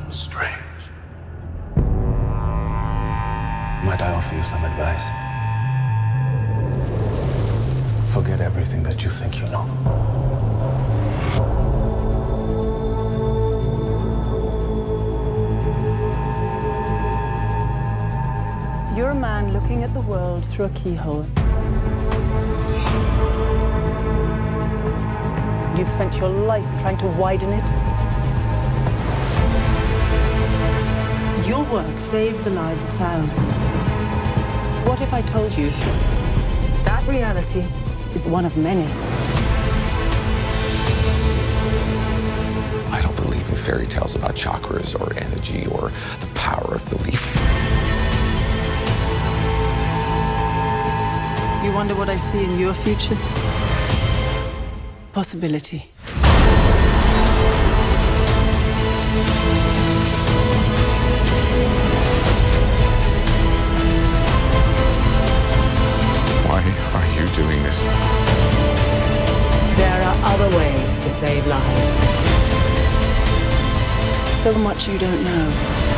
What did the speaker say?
strange. Might I offer you some advice? Forget everything that you think you know. You're a man looking at the world through a keyhole. You've spent your life trying to widen it. Your work saved the lives of thousands. What if I told you that reality is one of many? I don't believe in fairy tales about chakras or energy or the power of belief. You wonder what I see in your future? Possibility. Why are you doing this? There are other ways to save lives. So much you don't know.